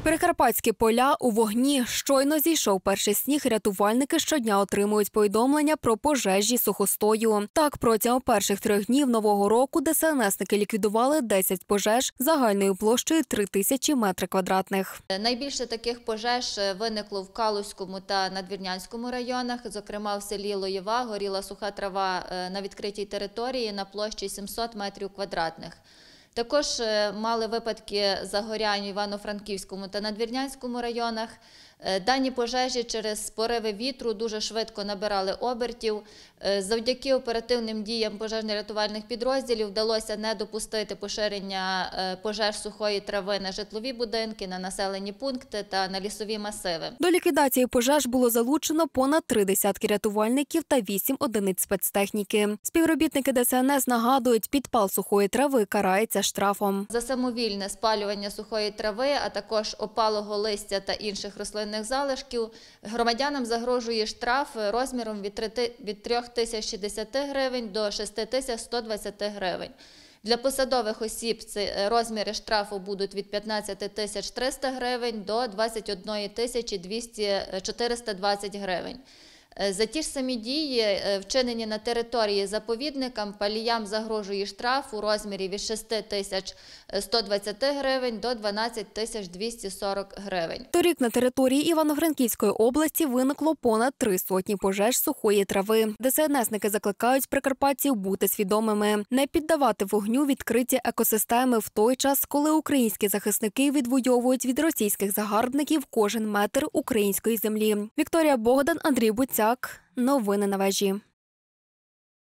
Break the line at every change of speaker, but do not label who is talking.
Прикарпатські поля у вогні. Щойно зійшов перший сніг, рятувальники щодня отримують повідомлення про пожежі сухостою. Так, протягом перших 3 днів Нового року ДСНСники ліквідували 10 пожеж загальною площею 3000 м².
Найбільше таких пожеж виникло в Калузькому та Надвірнянському районах, зокрема в селі Лоєва горіла суха трава на відкритій території на площі 700 м². Також мали випадки загорянь в Івано-Франківському та Надвірнянському районах. Дані пожежі через пориви вітру дуже швидко набирали обертів. Завдяки оперативним діям пожежно-рятувальних підрозділів вдалося не допустити поширення пожеж сухої трави на житлові будинки, на населені пункти та на лісові масиви.
До ліквідації пожеж було залучено понад 3 десятки рятувальників та 8 одиниць спецтехніки. Співробітники ДСНС нагадують, підпал сухої трави карається штрафом.
За самовільне спалювання сухої трави, а також опалого листя та інших рослинних залишків, громадянам загрожує штраф розміром від 3060 гривень до 6120 гривень. Для посадових осіб розміри штрафу будуть від 15 300 гривень до 21 420 гривень. За ті ж самі дії, вчинені на території заповідника, паліям загрожує штраф у розмірі від 6120 гривень до 12240 гривень.
Торік на території Івано-Франківської області виникло понад 3 сотні пожеж сухої трави. ДСНСники закликають прикарпатців бути свідомими, не піддавати вогню відкриті екосистеми в той час, коли українські захисники відвоюють від російських загарбників кожен метр української землі. Вікторія Богдан, Андрій Буцяк. Новини на вежі.